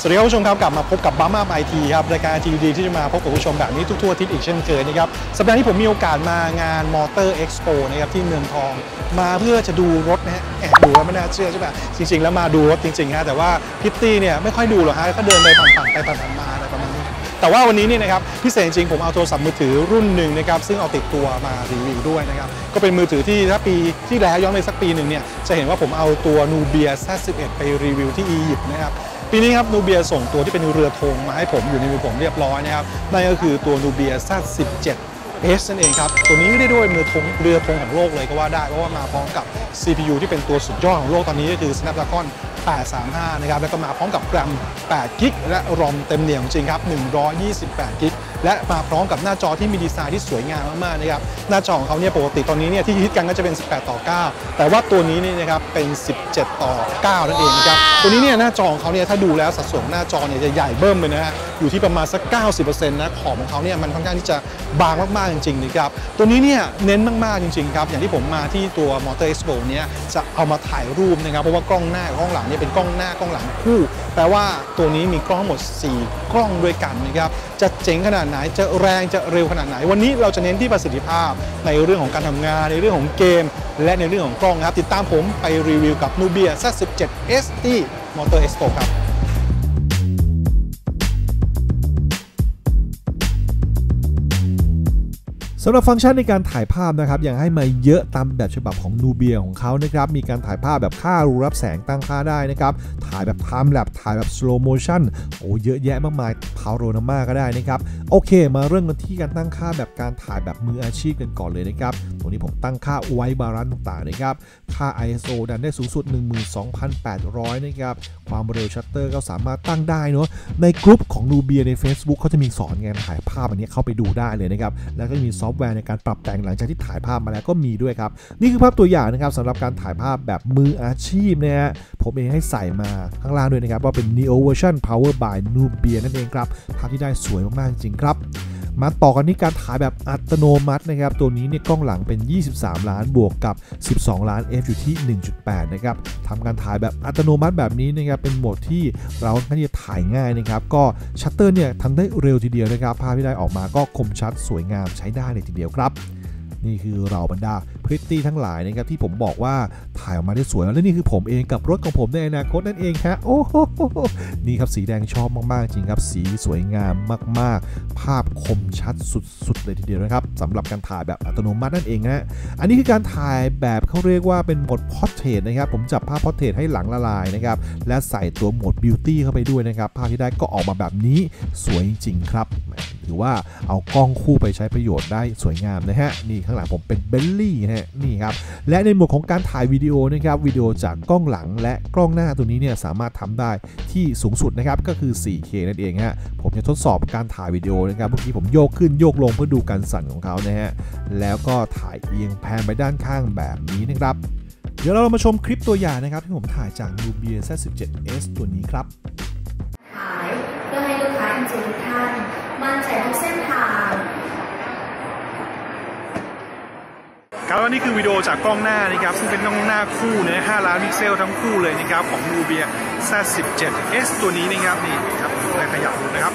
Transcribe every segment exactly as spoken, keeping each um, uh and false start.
สวัสดีครับผู้ชมครับกลับมาพบกับบัมอัพไอทีครับรายการทีวีที่จะมาพบกับผู้ชมแบบนี้ทุกๆอาทิตย์อีกเช่นเคยนะครับสัปดาห์นี้ผมมีโอกาสมางานมอเตอร์เอ็กซ์โปนะครับที่เมืองทองมาเพื่อจะดูรถนะฮะแอบดูแล้วไม่น่าเชื่อใช่ไหมจริงๆแล้วมาดูรถจริงๆฮะแต่ว่าพิตตี้เนี่ยไม่ค่อยดูหรอกฮะก็เดินไปผ่านๆไปผ่านๆมาอะไรประมาณนี้แต่ว่าวันนี้นี่นะครับพิเศษจริงผมเอาโทรศัพท์มือถือรุ่นหนึ่งนะครับซึ่งเอาติดตัวมารีวิวด้วยนะครับก็เป็นมือถือที่ถ้าปีที่แล้วย้อนไปสักปีหนึ่งเนี่ยจะเห็นว่าผมเอาตัว Nubia แซด สิบเอ็ด ไปรีวิวที่อียิปต์นะครับปีนี้ครับนูเบียส่งตัวที่เป็นเรือธงมาให้ผมอยู่ในมือผมเรียบร้อยนะครับนั่นก็คือตัว Nubia แซด สิบเจ็ด เอส นั่นเองครับตัวนี้ได้ด้วยมือธงเรือธงของโลกเลยก็ว่าได้เพราะว่ามาพร้อมกับ ซี พี ยู ที่เป็นตัวสุดยอดของโลกตอนนี้ก็คือ Snapdragon แปดสามห้านะครับแล้วก็มาพร้อมกับแรมแปดกิกและรอมเต็มเหนี่ยวจริงครับหนึ่งร้อยยี่สิบแปดกิกและมาพร้อมกับหน้าจอที่มีดีไซน์ที่สวยงามมากๆนะครับหน้าจอของเขาเนี่ยปกติตอนนี้เนี่ยที่ฮิตกันก็จะเป็นสิบแปดต่อเก้าแต่ว่าตัวนี้นี่นะครับเป็นสิบเจ็ดต่อเก้านั่นเองนะครับตัวนี้เนี่ยหน้าจอของเขาเนี่ยถ้าดูแล้วสัดส่วนหน้าจอเนี่ยจะใหญ่เบิ้มเลยนะฮะอยู่ที่ประมาณสัก เก้าสิบเปอร์เซ็นต์ นะขอบของเขาเนี่ยมันค่อนข้างที่จะบางมากๆจริงๆนะครับตัวนี้เนี่ยเน้นมากๆจริงๆครับอย่างที่ผมมาที่ตัว Motor Expo เนี่ยจะเอามาถ่ายรูปนะครับเพราะว่ากล้องหน้ากับกล้องหลังเนี่ยเป็นกล้องหน้ากล้องหลังคู่แปลว่าตัวนี้มีกล้องทั้งหมดสี่กล้องด้วยกันนะครับจะเจ๋งขนาดไหนจะแรงจะเร็วขนาดไหนวันนี้เราจะเน้นที่ประสิทธิภาพในเรื่องของการทำงานในเรื่องของเกมและในเรื่องของกล้องครับติดตามผมไปรีวิวกับ Nubia แซด สิบเจ็ด เอส ที่ Motor Expo ครับสำหรับฟังก์ชันในการถ่ายภาพนะครับยังให้มาเยอะตามแบบฉบับของ Nubia ของเขานะครับมีการถ่ายภาพแบบค่ารูรับแสงตั้งค่าได้นะครับถ่ายแบบ Time Lapse ถ่ายแบบ Slow Motion โอ้เยอะแยะมากมาย Panorama ก็ได้นะครับโอเคมาเริ่มกันที่การตั้งค่าแบบการถ่ายแบบมืออาชีพกันก่อนเลยนะครับตรงนี้ผมตั้งค่า White Balance ต่างๆนะครับค่า ไอ เอส โอ ดันได้สูงสุด หนึ่งหมื่นสองพันแปดร้อย นะครับความเร็วชัตเตอร์ก็สามารถตั้งได้เนาะในกลุ่มของ Nubia ใน Facebook เขาจะมีสอนงานถ่ายภาพอันนี้เข้าไปดูได้เลยนะครับแล้วก็มีซอฟต์แวร์ในการปรับแต่งหลังจากที่ถ่ายภาพมาแล้วก็มีด้วยครับนี่คือภาพตัวอย่างนะครับสำหรับการถ่ายภาพแบบมืออาชีพนะฮะผมเองให้ใส่มาข้างล่างด้วยนะครับว่าเป็น Neo Version Powered by Nubia นั่นเองครับภาพที่ได้สวยมากๆจริงครับมาต่อกันที่การถ่ายแบบอัตโนมัตินะครับตัวนี้เนี่ยกล้องหลังเป็นยี่สิบสามล้านบวกกับสิบสองล้าน F อยู่ที่ หนึ่งจุดแปด นะครับทำการถ่ายแบบอัตโนมัติแบบนี้นะครับเป็นโหมดที่เราค่อนข้างจะถ่ายง่ายนะครับก็ชัตเตอร์เนี่ยทำได้เร็วทีเดียวนะครับภาพที่ได้ออกมาก็คมชัดสวยงามใช้ได้เลยทีเดียวครับนี่คือเราบรรดาพริตตี้ทั้งหลายนะครับที่ผมบอกว่าถ่ายออกมาได้สวยและนี่คือผมเองกับรถของผมในอนาคตนั่นเองฮะโอ้โหนี่ครับสีแดงชอบมากๆจริงครับสีสวยงามมากๆภาพคมชัดสุดๆเลยทีเดียวนะครับสำหรับการถ่ายแบบอัตโนมัตินั่นเองนะอันนี้คือการถ่ายแบบเขาเรียกว่าเป็นโหมดพอร์เทรตนะครับผมจับภาพพอร์เทรตให้หลังละลายนะครับและใส่ตัวโหมดบิวตี้เข้าไปด้วยนะครับภาพที่ได้ก็ออกมาแบบนี้สวยจริงๆครับถือว่าเอากล้องคู่ไปใช้ประโยชน์ได้สวยงามนะฮะนี่ข้างหลังผมเป็นเบลลี่นะฮะนี่ครับและในโหมดของการถ่ายวิดีโอนะครับวิดีโอจากกล้องหลังและกล้องหน้าตัวนี้เนี่ยสามารถทำได้ที่สูงสุดนะครับก็คือ โฟร์เค นั่นเองฮะผมจะทดสอบการถ่ายวิดีโอนะครับเมื่อกี้ผมโยกขึ้นโยกลงเพื่อดูการสั่นของเขานะฮะแล้วก็ถ่ายเอียงแพนไปด้านข้างแบบนี้นะครับเดี๋ยวเรามาชมคลิปตัวอย่างนะครับที่ผมถ่ายจาก Nubia แซด สิบเจ็ด เอส ตัวนี้ครับขายเพื่อให้ลูกค้าจริงๆทุกท่านมั่นใจทุกเส้นทางครับและนี่คือวิดีโอจากกล้องหน้านะครับซึ่งเป็นกล้องหน้าคู่นะห้าล้านพิกเซลทั้งคู่เลยนะครับของ Nubia แซด สิบเจ็ด เอส ตัวนี้นะครับนี่ครับได้ขยับดูนะครับ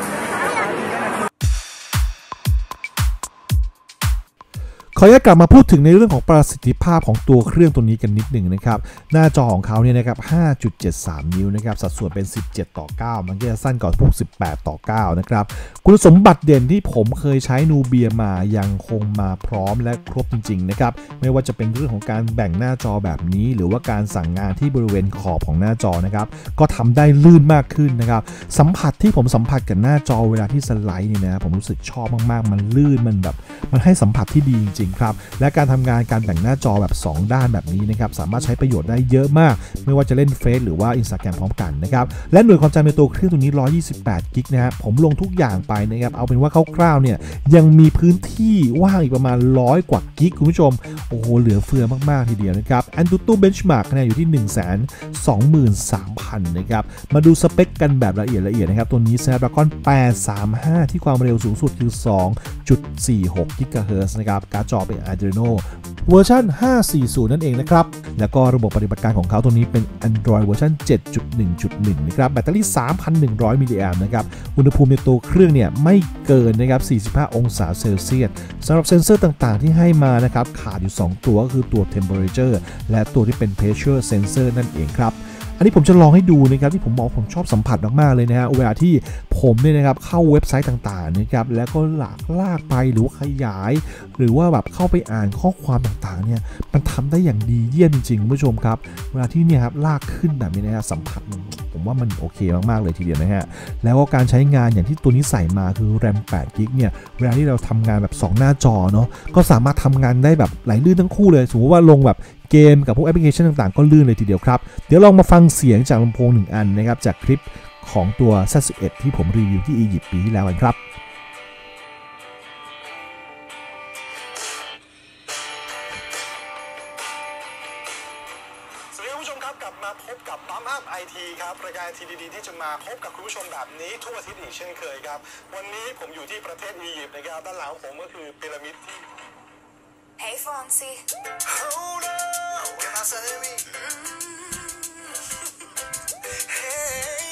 ขออนุญาตกลับมาพูดถึงในเรื่องของประสิทธิภาพของตัวเครื่องตัวนี้กันนิดหนึ่งนะครับหน้าจอของเขาเนี่ยนะครับ ห้าจุดเจ็ดสาม นิ้วนะครับสัดส่วนเป็นสิบเจ็ดต่อเก้ามันก็จะสั้นกว่าพวกสิบแปดต่อเก้านะครับคุณสมบัติเด่นที่ผมเคยใช้ Nubia มายังคงมาพร้อมและครบจริงๆนะครับไม่ว่าจะเป็นเรื่องของการแบ่งหน้าจอแบบนี้หรือว่าการสั่งงานที่บริเวณขอบของหน้าจอนะครับก็ทำได้ลื่นมากขึ้นนะครับสัมผัสที่ผมสัมผัสกับหน้าจอเวลาที่สไลด์นี่นะผมรู้สึกชอบมากๆมันลื่นมันแบบมันให้สัมผัสที่ดีจริงๆครับและการทำงานการแบ่งหน้าจอแบบสองด้านแบบนี้นะครับสามารถใช้ประโยชน์ได้เยอะมากไม่ว่าจะเล่นเฟซหรือว่า Instagram พร้อมกันนะครับและหน่วยความจำในตัวเครื่องตัวนี้หนึ่งร้อยยี่สิบแปดกิกนะฮะผมลงทุกอย่างไปนะครับเอาเป็นว่าคร่าวๆเนี่ยยังมีพื้นที่ว่างอีกประมาณร้อยกว่ากิกคุณผู้ชมโอ้โหเหลือเฟือมากๆทีเดียวนะครับ AnTuTu Benchmark คะแนนอยู่ที่ หนึ่งแสนสองหมื่นสามพัน นะครับมาดูสเปคกันแบบละเอียดละเอียดนะครับตัวนี้ Snapdragon แปดสามห้าที่ความเร็วสูงสุดคือ สองจุดสี่หก กิกะเฮิรตซ์นะครับการ์ดจออเป็น Adreno เวอร์ชันห้าสี่ศูนย์ นั่นเองนะครับแล้วก็ระบบปฏิบัติการของเขาตัวนี้เป็น Android เวอร์ชัน เจ็ดจุดหนึ่งจุดหนึ่ง นะครับแบตเตอรี่ สามพันหนึ่งร้อย มิลลิแอมป์นะครับอุณหภูมิในตัวเครื่องเนี่ยไม่เกินนะครับสี่สิบห้าองศาเซลเซียสสำหรับเซ็นเซอร์ต่างๆที่ให้มานะครับขาดอยู่สองตัวก็คือตัว Temperature และตัวที่เป็น Pressure Sensor นั่นเองครับอันนี้ผมจะลองให้ดูนะครับที่ผมบอกผมชอบสัมผัสมากๆเลยนะฮะเวลาที่ผมเนี่ยนะครับเข้าเว็บไซต์ต่างๆนะครับแล้วก็หลากลากไปหรือว่าขยายหรือว่าแบบเข้าไปอ่านข้อความต่างๆเนี่ยมันทำได้อย่างดีเยี่ยมจริงๆคุณผู้ชมครับเวลาที่เนี่ยครับลากขึ้นแบบนี้นะฮะสัมผัสมันผมว่ามันโอเคมากๆเลยทีเดียวนะฮะแล้วก็การใช้งานอย่างที่ตัวนี้ใส่มาคือ แรม แปด กิกเนี่ยเวลาที่เราทำงานแบบสองหน้าจอเนาะก็สามารถทำงานได้แบบไหลลื่นทั้งคู่เลยสมมติว่าลงแบบเกมกับพวกแอปพลิเคชันต่างๆก็ลื่นเลยทีเดียวครับเดี๋ยวลองมาฟังเสียงจากลำโพงหนึ่งอันนะครับจากคลิปของตัว แซด สิบเอ็ด ที่ผมรีวิวที่อียิปต์ปีที่แล้วกันครับสวัสดีคุณผู้ชมครับกลับมาพบกับ Bump Up ไอ ที ครับรายการ ที ดี ดี ที่จะมาพบกับคุณผู้ชมแบบนี้ทุกอาทิตย์อีกเช่นเคยครับวันนี้ผมอยู่ที่ประเทศอียิปต์นะครับด้านหลังผมก็คือพีระมิดที่ Hey Fonzie. Hold up, ¿qué pasa de mí? Hey,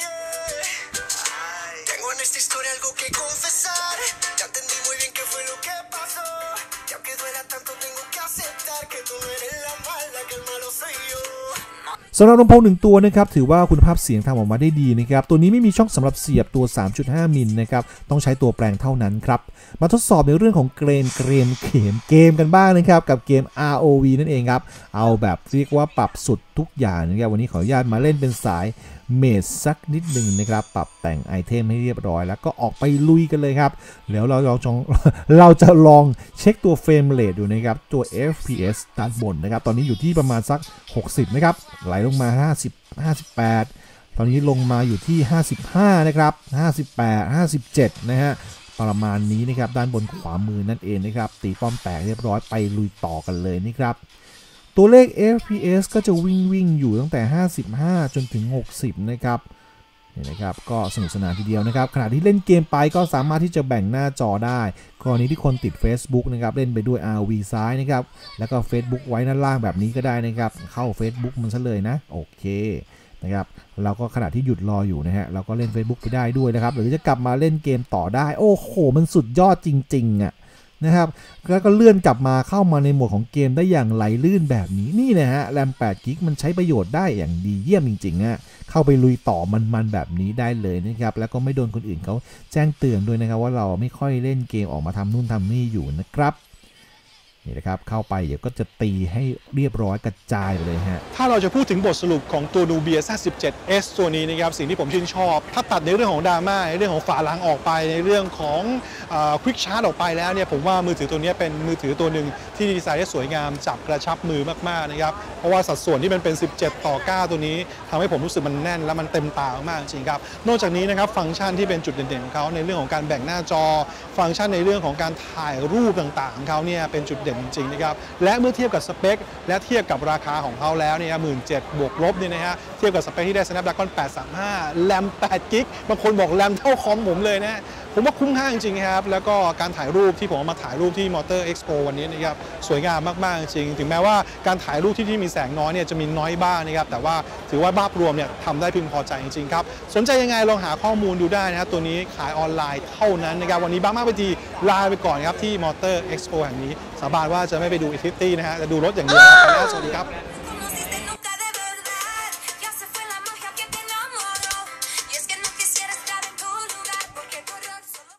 yeah. Ay, tengo en esta historia algo que confesar. Ya entendí muy bien qué fue lo que pasó. Y aunque duela tanto tengo que aceptar que tú no eres la mala, que el malo soy yo. สำหรับลำโพงหนึ่งตัวนะครับถือว่าคุณภาพเสียงทำออกมาได้ดีนะครับตัวนี้ไม่มีช่องสำหรับเสียบตัว สามจุดห้า มิลนะครับต้องใช้ตัวแปลงเท่านั้นครับมาทดสอบในเรื่องของเกรนเกรนเกมเกมกันบ้างนะครับกับเกม อาร์ โอ วี นั่นเองครับเอาแบบเรียกว่าปรับสุดทุกอย่างนะครับวันนี้ขออนุญาตมาเล่นเป็นสายเมจสักนิดหนึ่งนะครับปรับแต่งไอเทมให้เรียบร้อยแล้วก็ออกไปลุยกันเลยครับแล้วเราเราจะเราจะลองเช็คตัวเฟรมเรทดูนะครับตัว เอฟ พี เอส ด้านบนนะครับตอนนี้อยู่ที่ประมาณสักหกสิบนะครับไหลลงมาห้าสิบ ห้าสิบแปดตอนนี้ลงมาอยู่ที่ห้าสิบห้านะครับห้าสิบแปด ห้าสิบเจ็ดนะฮะประมาณนี้นะครับด้านบนขวามือนั่นเองนะครับตีป้อมแตกเรียบร้อยไปลุยต่อกันเลยนี่ครับตัวเลข เอฟ พี เอส ก็จะวิ่งวิ่งอยู่ตั้งแต่ห้าสิบห้าจนถึงหกสิบนะครับนี่นะครับก็สนุกสนานทีเดียวนะครับขณะที่เล่นเกมไปก็สามารถที่จะแบ่งหน้าจอได้กรณีที่คนติด Facebook นะครับเล่นไปด้วย อาร์ โอ วี ซ้ายนะครับแล้วก็ Facebook ไว้ด้านล่างแบบนี้ก็ได้นะครับเข้า Facebook มันซะเลยนะโอเคนะครับเราก็ขณะที่หยุดรออยู่นะฮะเราก็เล่น Facebook ไปได้ด้วยนะครับหรือจะกลับมาเล่นเกมต่อได้โอ้โหมันสุดยอดจริงๆอ่ะนะครับแล้วก็เลื่อนกลับมาเข้ามาในโหมดของเกมได้อย่างไหลลื่นแบบนี้นี่นะฮะแรม แปด กิกมันใช้ประโยชน์ได้อย่างดีเยี่ยมจริงๆฮะเข้าไปลุยต่อมันๆแบบนี้ได้เลยนะครับแล้วก็ไม่โดนคนอื่นเขาแจ้งเตือนด้วยนะครับว่าเราไม่ค่อยเล่นเกมออกมาทำนู่นทำนี่อยู่นะครับนี่นะครับเข้าไปเดี๋ยวก็จะตีให้เรียบร้อยกระจายไปเลยฮะถ้าเราจะพูดถึงบทสรุปของตัว Nubia แซด สิบเจ็ด เอส ตัวนี้นะครับสิ่งที่ผมชื่นชอบถ้าตัดในเรื่องของดราม่าในเรื่องของฝาหลังออกไปในเรื่องของควิกชาร์จออกไปแล้วเนี่ยผมว่ามือถือตัวนี้เป็นมือถือตัวหนึ่งที่ดีไซน์ได้สวยงามจับกระชับมือมากๆนะครับเพราะว่าสัดส่วนที่มันเป็นสิบเจ็ดต่อเก้าตัวนี้ทำให้ผมรู้สึกมันแน่นและมันเต็มตามากจริงครับนอกจากนี้นะครับฟังก์ชันที่เป็นจุดเด่นๆของเขาในเรื่องของการแบ่งหน้าจอฟังก์ชันในเรื่องของการถ่ายรูปต่างๆของเขาเนี่ยเป็นจุดเด่นจริงๆนะครับและเมื่อเทียบกับสเปคและเทียบกับราคาของเขาแล้วเนี่ยหมื่นเจ็ดบวกลบเนี่ยนะฮะเทียบกับสเปคที่ได้ Snapdragon แปดสามห้าแรม แปด กิกบางคนบอกแรมเท่าคอมผมเลยนะผมว่าคุ้มค่าจริงๆครับแล้วก็การถ่ายรูปที่ผมเอามาถ่ายรูปที่ Motor Expo วันนี้นะครับสวยงามมากๆจริงถึงแม้ว่าการถ่ายรูปที่ที่มีแสงน้อยเนี่ยจะมีน้อยบ้างนะครับแต่ว่าถือว่าภาพรวมเนี่ยทำได้พึงพอใจจริงๆครับสนใจยังไงลองหาข้อมูลดูได้นะครับตัวนี้ขายออนไลน์เท่านั้นนะครับวันนี้บ้างมากไปทีลาไปก่อนครับที่ Motor Expo แห่งนี้สาบานว่าจะไม่ไปดูอิทิตี้นะฮะจะดูรถอย่างเดียวครับสวัสดีครับ